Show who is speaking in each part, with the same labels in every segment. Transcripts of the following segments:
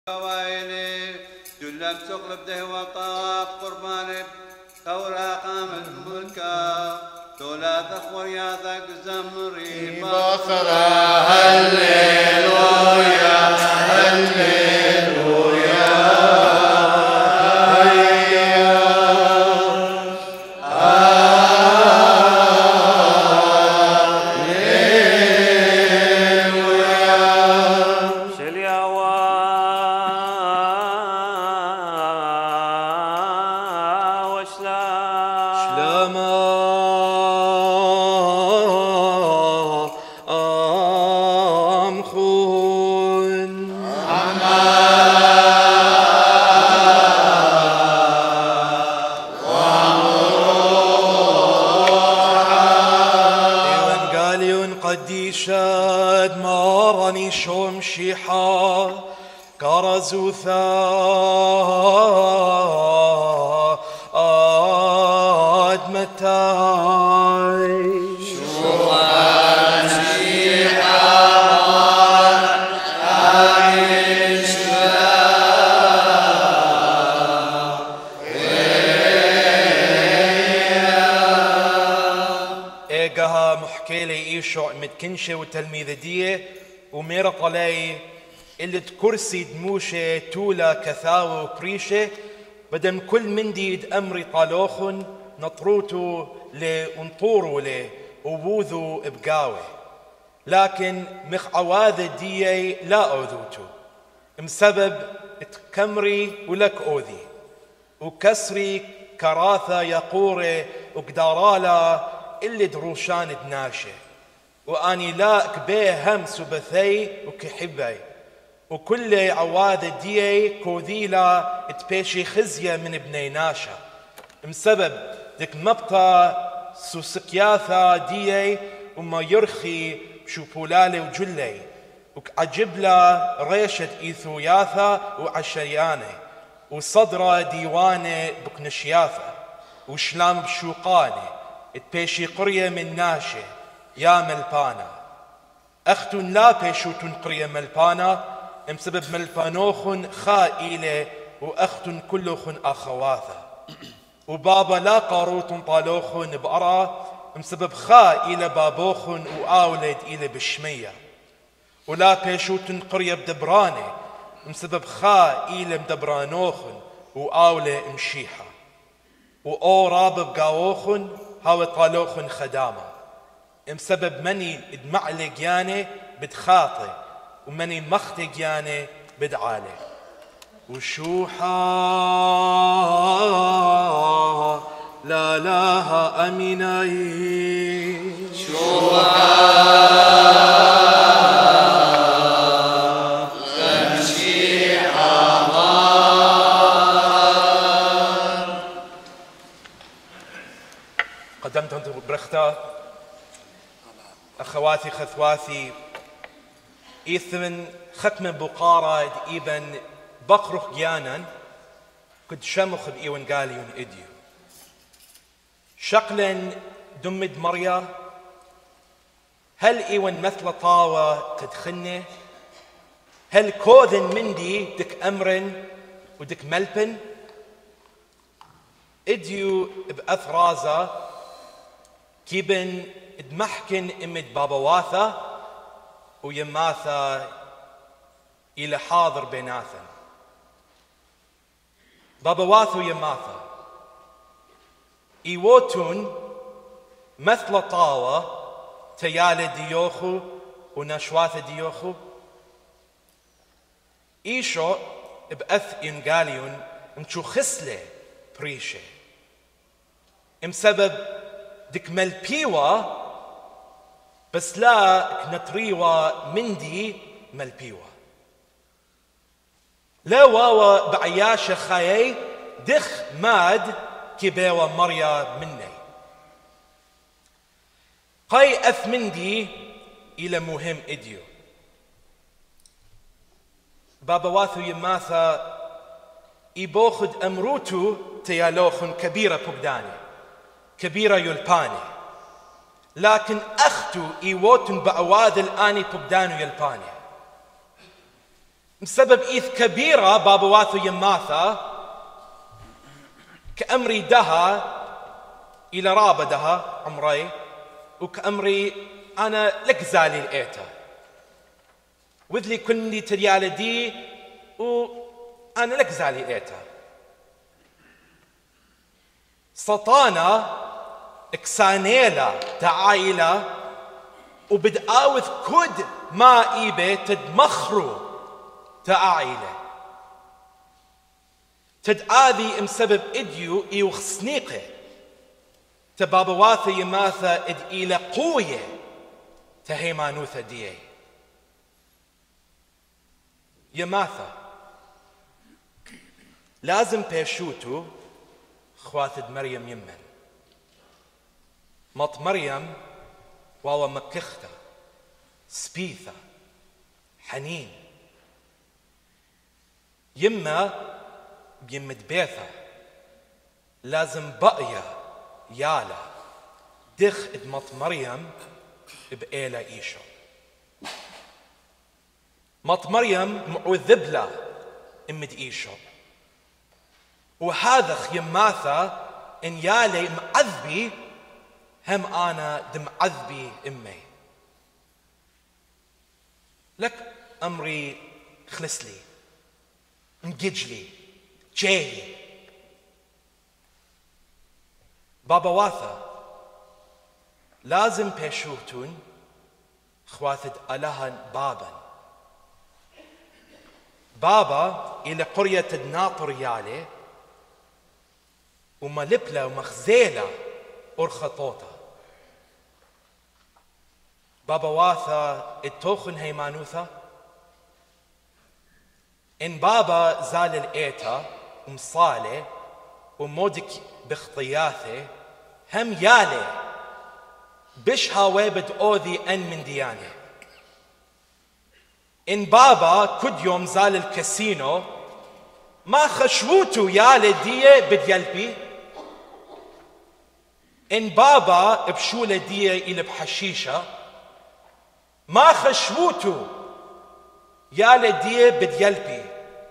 Speaker 1: ويلي جلب تقلب ده وطاف قرباني ثورة قامت ملكا دولا ذخور يا ذاك زمري
Speaker 2: بخرى هللويا هللويا قديشاد مارني شوم شيحا كرزوثا متاي شوان شيحا ايقها محكيلي ايشو متكنشة وتلميذدية وميرا طلاي اللي تكرسي دموشة تولا كثاوة وبريشة بدم كل مندي امري طالوخن نطروتو لانطورو له وبوذو بقاوة لكن مخ عواذ ديي لا اوذوتو مسبب تكمري ولك اوذي وكسري كراثة يقورة وقدارالا اللي دروشان دناشة واني لا كبيه هم سبثي وكحبي وكل عواذ ديي كوذيلا تبيشي خزية من بني ناشا مسبب دك مبطى سوسكياثا ديي وما يرخي بشوبولالي وجلي وكعجبلا ريشة إيثوياثا وعشرياني وصدرة ديواني بكنشياثا وشلام بشوقاني تبيشي قرية من ناشي يا ملبانا أختن لا بيشوتن قرية ملبانا مسبب ملبانوخن خائلة وأختن كلوخن أخواثا وبابا لا قاروتن طالوخن بأرى مسبب خائلة بابوخن وآولد إلى بشمية ولا بيشوتن قرية بدبراني مسبب خائلة بدبرانوخن وآولة مشيحة وأو راب بقاووخن هاو طالوخن خدامة مسبب مني دمعلق ياني بدخاطي ومني مختق ياني بدعالي وشوحا لا لاها أميناي شوحا قدمت أنت برختا أخواتي خثواثي إيثمن ختم بقارة إيبن بقرخ جانا قد شمخ بإيوان قاليون إديو شقلا دمد مريا هل إيوان مثل طاوة تدخنه هل كوذن مندي دك أمرن ودك ملبن إديو بأثرازة كيبن دمحكن امد بابواثا ويماثا الى حاضر بيناثا بابواثا ويماثا ايوتون مثل طاوة تيال ديوخو ونشواث ديوخو ايشو بأث ينقاليون مشو خسلة بريشة مسبب دك ملبيوة بس لا كنتريوة مندي ملبيوة لا واوا بعياشة خايي دخ ماد كبيوة مريا مني قاي أث مندي إلى مهم إديو بابا واثو يماثا إبوخد أمروتو تيالوخن كبيرة بقداني كبيرة يلباني لكن أختو إيوتن بأواذ الآني بقدانو يلباني بسبب إيث كبيرة بابا واثو يماثا كأمري دها إلى رابدها عمري وكأمري أنا لك زالي الإيتا وذلي كني تريال دي وأنا لك زالي الإيتا سطانا اكسانيلا تعايلا وبدآوث كد ما إيبه تدمخرو تعايلا تدآذي مسبب إديو إيو خصنيقه تبابا واثا يماثا إد إلى قوية تهيمانوثا ديه يماثا لازم بيشوتو خواتد مريم يمن مط مريم واوا مكختا سبيثا حنين يما بيمد بيثا لازم بقيا يالا دخ ادمط مريم بإيلا إيشو مط مريم معوذبلا امد إيشو وهذا يماثا إن يالي معذبي هم أنا دم عذبي أمي لك أمري خلصلي انججلي جيلي بابا واثا لازم بيشوتون خواتد ألها بابا إلى قرية الناطر يالي وملبلة ومخزيلة أرخطوطة بابا واثا التوخن هيمانوثا إن بابا زال الإيتا ومصالة ومودك بخطياثه هم يالي بش هاويبد أوذي أن من ديانه إن بابا كد يوم زال الكاسينو ما خشوتو يالي ديه بديلبي إن بابا بشولة ديه إلى بحشيشة ما خشوتو يالي ديه بديلبي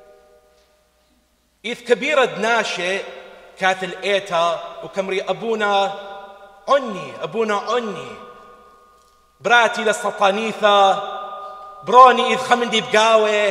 Speaker 2: إذ كبيرة دناشة كات الإيتا وكمري أبونا عني براتي للسطانيثة بروني إذ خمندي بقاوة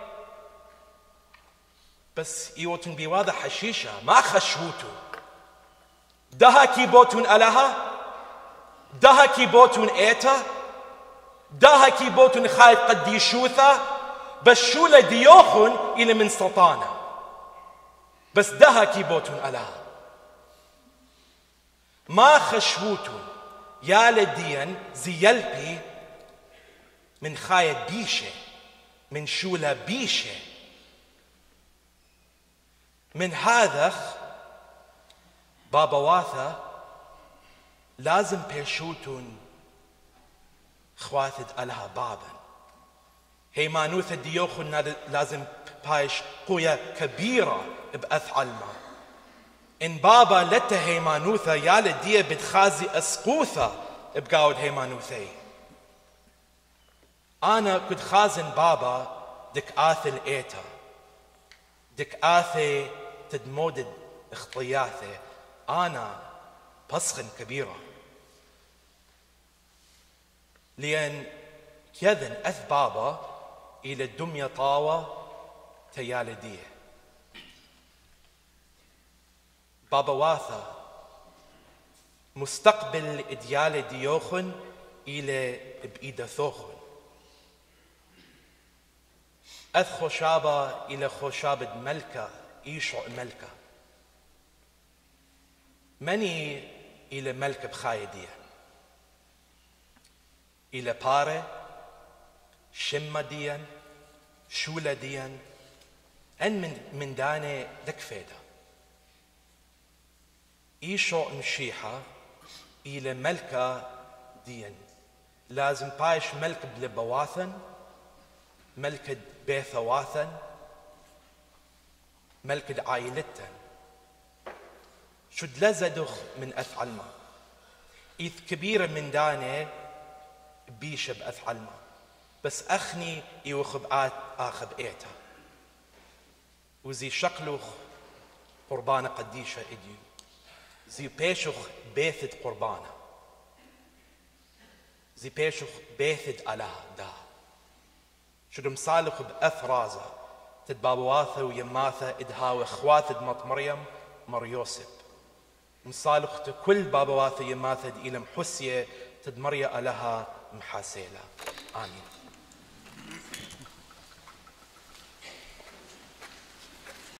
Speaker 2: بس إيوتن بيواضح حشيشة ما خشوتو دها كيبوتون ألها دها كيبوتون إيتا دها كيبوتون خايف قد يشوثا بس شولة ديوخن إلى من سطانة بس دها كيبوتون ألها ما خشوتون يا لديان زيلبي من خايد بيشة من شولة بيشة من هذا بابا واثا لازم بيشوتون خواتد ألها بابا هيمانوثا ديوخن لازم بايش قوية كبيرة بأث علما إن بابا لتا هيمانوثا يا لديه بتخازي أسقوثا بقاود هيمانوثي أنا كنت خازن بابا دك آثي الإيتا دك آثي تدمودد اخطياثي أنا بصخن كبيرة لأن كذن أث بابا إلى الدمية طاوة تيالديه بابا واثا مستقبل إديال ديوخن إلى بإيدا ثوخن أث خوشابة إلى خوشابة ملكة إيشو ملكة مني إلى ملكة بخايدية إلى بارة شمة ديان شولة ديان أن من داني دكفيدا إيشو مشيحة إلى ملكة ديان لازم بايش ملك بلبواثن ملك بيثواثن ملك عائلتن شد لزدخ من أثعلما إذ كبيرة من داني بيش بأثعلما بس أخني يوخب آخب إيتا وزي شقلوخ قربانة قديشة إديو زي بيشوخ بيثد قربانة زي بيشوخ بيثد ألا دا شدم صالخ بأفرازة تد بابواثة ويماثة إدهاوي خواتد مط مريم مر يوسف مصالخ كل بابواثة يماثة إلى محسية تد مريا ألها محاسيلة آمين.